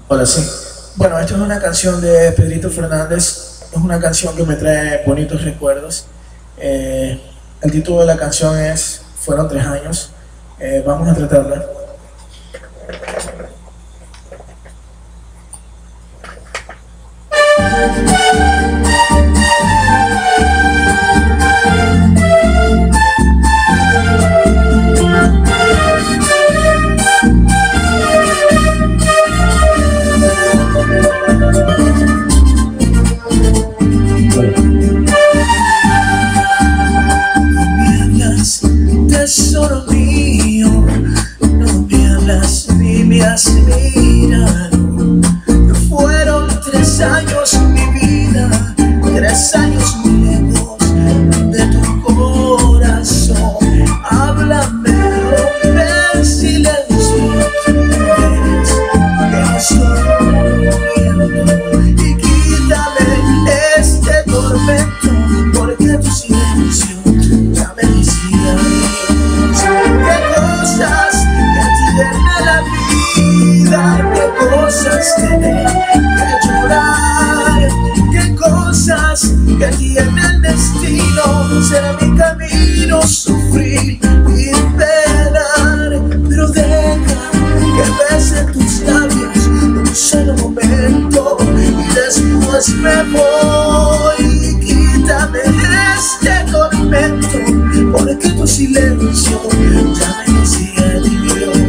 Hola, sí. Bueno, esta es una canción de Pedrito Fernández. Es una canción que me trae bonitos recuerdos. El título de la canción es Fueron 3 años. Vamos a tratarla. Tesoro mío, no me hablas ni me has mirado. Fueron 3 años mi vida, 3 años muy lejos de tu corazón. Háblame, rompe el silencio, ves que estoy muriendo. Y quítame este tormento, porque tu silencio ya me decía qué cosas tiene que llorar, qué cosas que tiene el destino. Será mi camino sufrir y penar, pero deja que bese tus labios un solo momento y después me voy. Quítame este tormento, porque tu silencio ya me decía adiós.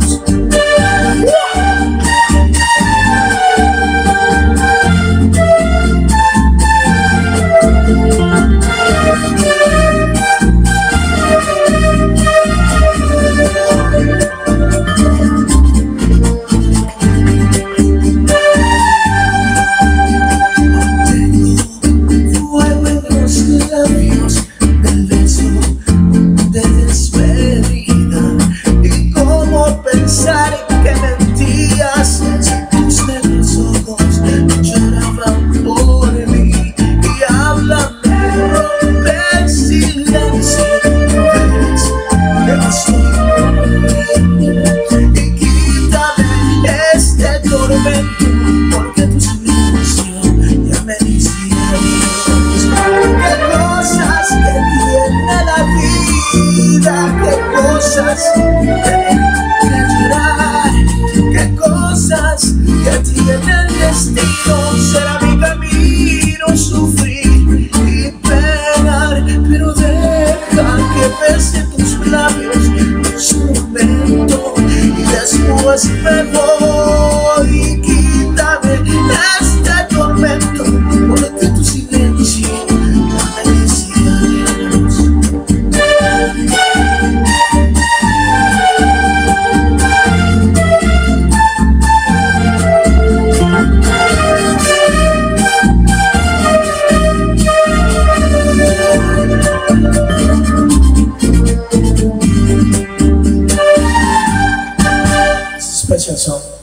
Porque tu silencio ya me decía adiós. Qué cosas que tiene la vida, qué cosas que llorar, qué cosas que tiene el destino. Será mi camino sufrir y penar, pero deja que bese tus labios un solo momento y después me voy. Quítame este tormento, porque tu silencio ya me decía adiós. Special song.